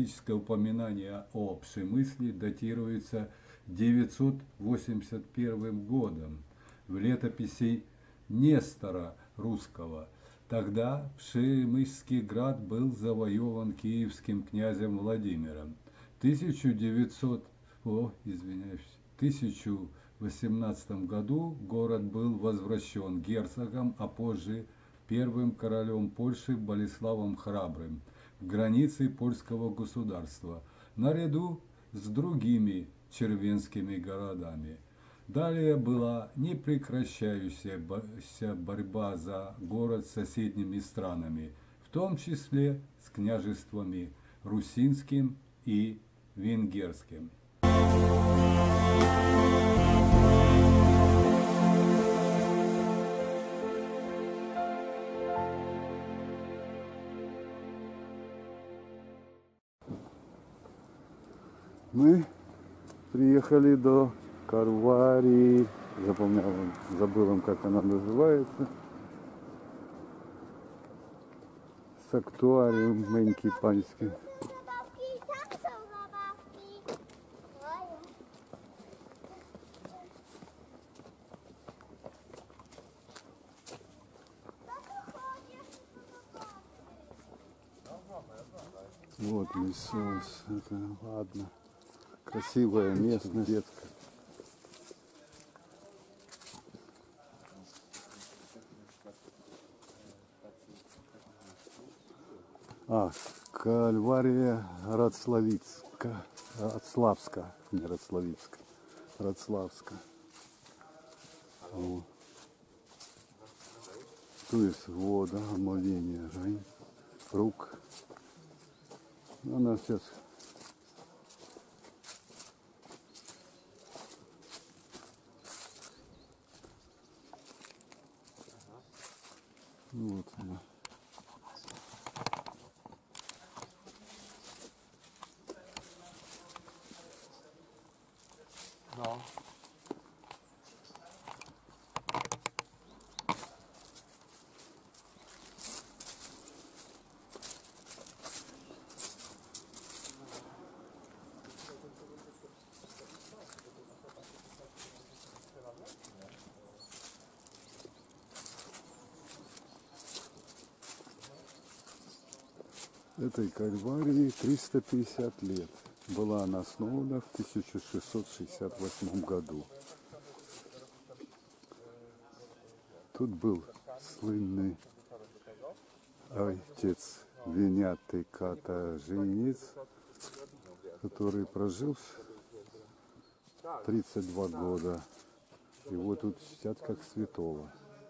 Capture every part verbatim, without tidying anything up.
историческое упоминание о Пшемысле датируется девятьсот восемьдесят первым годом в летописи Нестора Русского. Тогда Пшемысский град был завоеван киевским князем Владимиром. В тысяча девятьсот о, извиняюсь, тысяча восемнадцатом году город был возвращен герцогом, а позже первым королем Польши Болеславом Храбрым в границы польского государства, наряду с другими червенскими городами. Далее была непрекращающаяся борьба за город с соседними странами, в том числе с княжествами Русинским и Венгерским. Мы приехали до Карварии, запомнял, забыл, как она называется. Сактуариум Меньки Паньский. Вот лесос, это ладно. Красивая местность, детская. А, Кальвария Радславицка, Радславска, не Радславицка, Радславска. Вот. Тут есть вода, омовение рук. Она сейчас вот она. No. Этой Кальварии триста пятьдесят лет. Была она основана в тысяча шестьсот шестьдесят восьмом году. Тут был слынный отец Венятый Катажинец, который прожил тридцать два года. Его тут чтят как святого.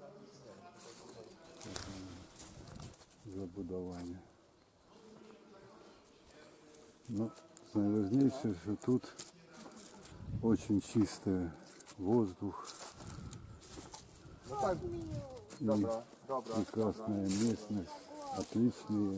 Забудование. Но наиважнейшее, что тут очень чистый воздух и прекрасная местность, отличные.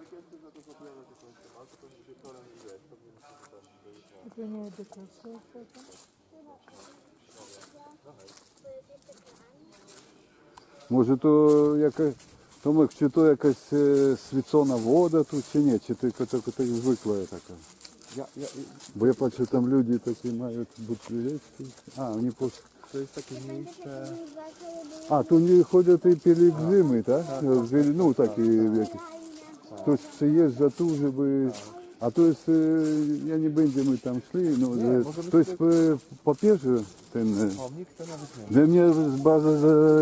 Може, то якась, Томик, чи то якась е, свіцона вода тут, чи ні? Чи тільки так, так звикла така? Ja, ja, Бо я бачу, там люди такі мають бутилечки. А, вони просто... to jest takie miejsce. А, то вони ходять і пілігрими, так? Ну, такі, які. Хтось приїжджає тут, щоб... А то есть, я не będę, my tam szli, no, Nie, że, to jest po, po pierwsze ten... O, nikt to nawet nie wie. Że mnie bardzo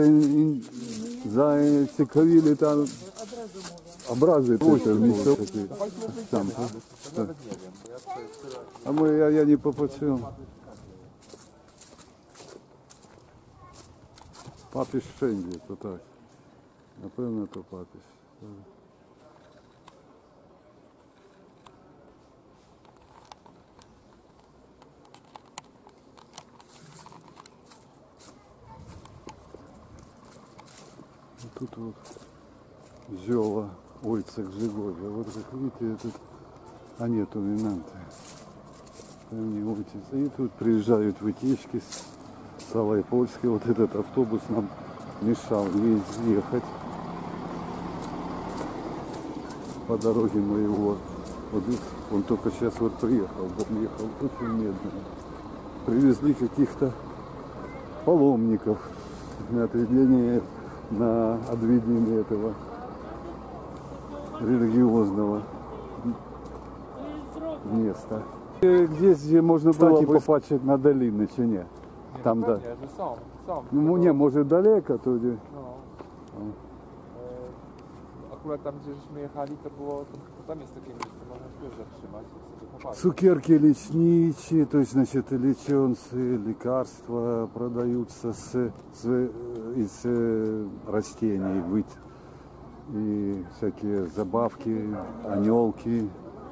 zaciekawili tam obrazy. Tam, tam, To nawet nie wiem, bo ja tutaj tyle... a my, ja, ja nie popatrzyłem. Papież wszędzie, to tak. Na pewno to papież. Тут вот Зёва, Ойцек, Жиговья. Вот как видите, тут... А нет, уминанты. Там не Ойцек. И тут приезжают вытечки с Салой Польской. Вот этот автобус нам мешал ехать. По дороге мы его вот Он только сейчас вот приехал, подъехал, очень медленно. Привезли каких-то паломников на отведение, на отведение этого религиозного места. Где, где можно было бы попасть на долины, чи ні? Там, no да. pewnie, że są, są. Ну, tylko- не, может далеко, то где. No. E, akurat tam, gdzie żeśmy jechali, to było, to, to tam jest takie miejsce, można się też zatrzymać i sobie popatrzeć. Цукерки лечничие, то есть, значит, леченцы, лекарства продаются с, с, из э, растений, выть. И всякие забавки, анелки,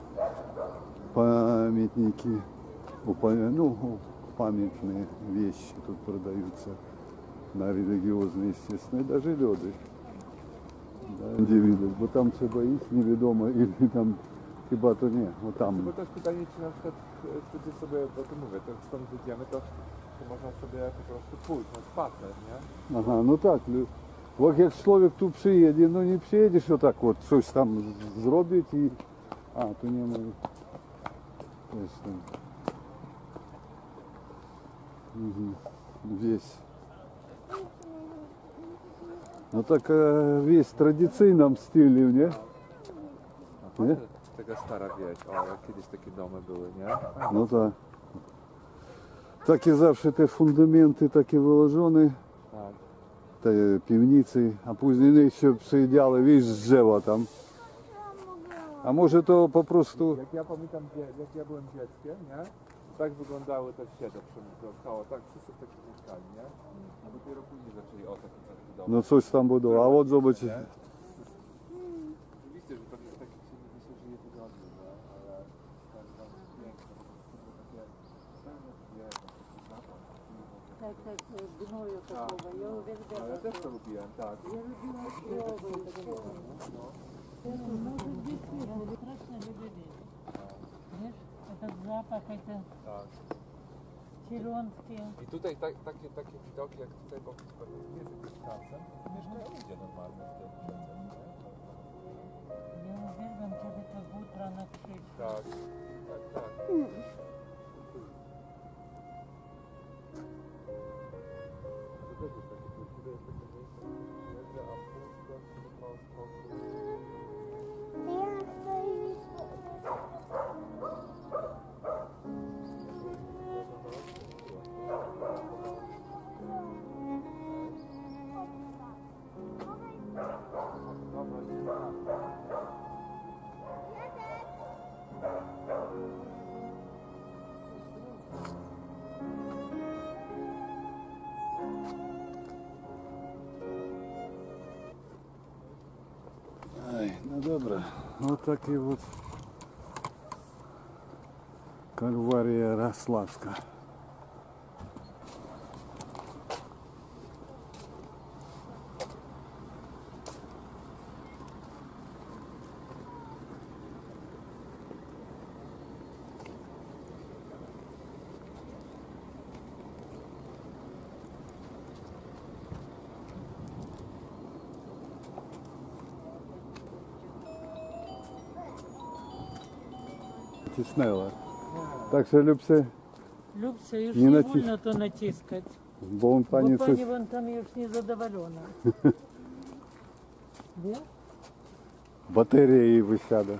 памятники, упа- ну, памятные вещи тут продаются на религиозные, естественно, и даже лёды. Да, индивидов, бо там це боїть невідомо, і там хіба то ні, от там. Bo też pytanie, czy na przykład e, chcecie sobie, bo to mówię, to stąd wyjdziemy, to, to można sobie po prostu pójść na spacer, nie? Ага, ну так, лю- от як чоловік тут приїде, ну не приїдеш отак от, щось там зробить і... А, то не можу. Точно. Угу. Весь. Ну так е, весь в традиційному стилі, не? A Nie? fajna taka stara wieś, o, jak kiedyś takie domy były, nie? Ну так. Так і завжди те фундаменти так і виложені, Tak. те півниці, а później ще przyjedziали, wiesz, z drzewa tam. A może to po prostu... Jak ja pamiętam, dzie- jak ja byłem dzieckiem, nie? Tak wyglądały te wsie, to dookoła, tak, wszyscy w takich mieszkali, nie? A dopiero później zaczęli o takie coś budować. No coś tam było, a od zobacz, Nie? Oczywiście, że pewnie w takich się nie się żyje wygodnie, nie? Ale tak, tak, piękne, to takie, pełne drzewa, taki zapach, Так, так, гною такого. Я ale ja уверена, też to lubiłem, tak. я любила травы. Это может действительно страшно любить. Видишь, этот запах, это Tak. черенки. I tutaj tak, takie, takie widoki jak tutaj, bo jest jakimś czasem, mieszkają ludzie normalnie w tym rzece, nie? Я уверена, тебе как утро на księć. Tak, tak, tak. To też jest takie, tutaj jest takie miejsce, gdzie a pusto, mało spokój. Dobra, idziemy tam. Ай, ну добре. Вот так и вот Кальвария Рославска. Тіснила. Так що, Любсе, Любся, już Nie nie, nacisk- wolno to naciskać. бо он Bo пані pani coś... won tam już niezadowolona. Wie? Батареї висяде.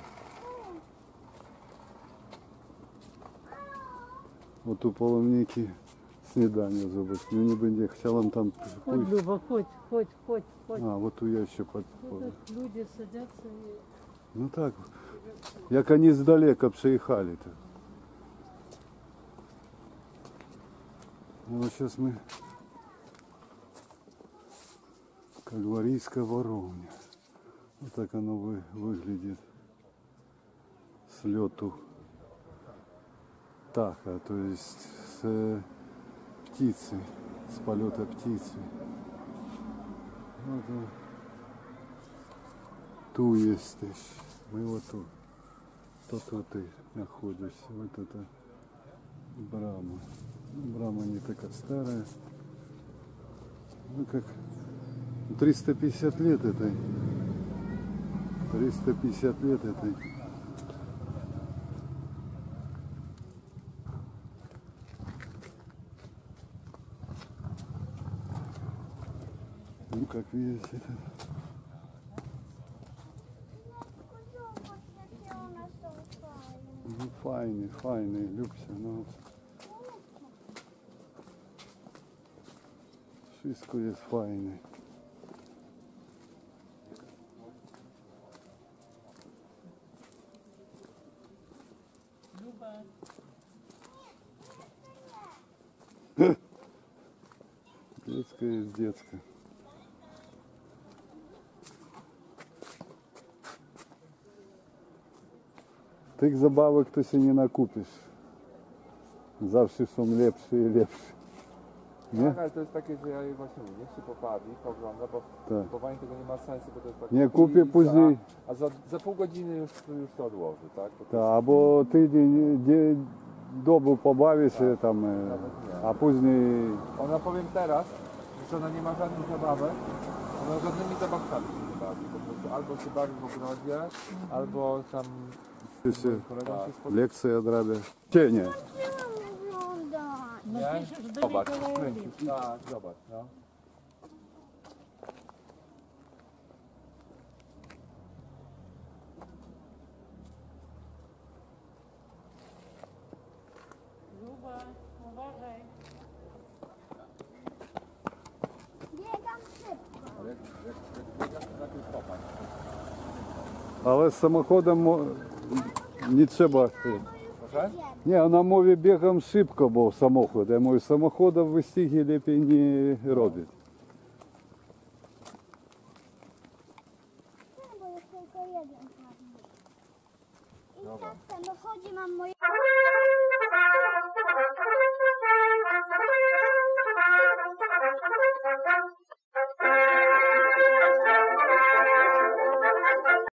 От у половники снідання зробити. Ну ніби не хотіла там... Хоть, Люба, хоть, хоть, хоть, хоть. А, от у я ще под... Тут люди садятся и... Ну так, як вони здалека приїхали-то. Ну, вот сейчас мы Кальварийская Воровня. Вот так оно вы, выглядит с лету птаха, то есть с э, птицы, с полета птицы. Вот он. Ту есть. Мы вот тут. То тут и находимся. Вот это брама. Брама не такая старая. Ну как триста пятьдесят лет этой. триста пятьдесят лет этой Ну, как видите, это ну, файний, файний, Любся, ну. Wszystko jest fajne. Люба, Детское есть детское. Тих забавок ти си не накупиш. Zawsze są lepsze i lepsze. Nie? Tak, ale to jest takie, że ja je właśnie mówię, niech się pobawi, pogląda, bo Tak. kupowanie tego nie ma sensu, bo to jest takie... Nie kupię chwilica, później. A za, za pół godziny już, już to odłoży, tak? Bo to Та, або тиждень, де- добу побавишся там, е, Nawet nie. а później Ona, powiem teraz, że ona nie ma żadnych zabawek, ona żadnymi zabawkami się nie bawi. Po prostu albo się bawi w ogrodzie, albo tam ty się kolega się spotyka. lekcje odrabia. Czy nie? no Nie? przecież do Zobacz, Mikołaja kręcisz. Tak, zobacz, no. Люба, uważaj. Biegam szybko. Ale jak, jak, jak biegasz, to najpierw popatrz. Але з самоходом мо- не треба. Proszę? Nie, na mówię biegam szybko, bo samochód. Ja mówię, samochoda w wyścigi lepiej nie robić. Nie, bo jest tylko jeden prawnik. I Dobra. tak w samochodzie mam moje...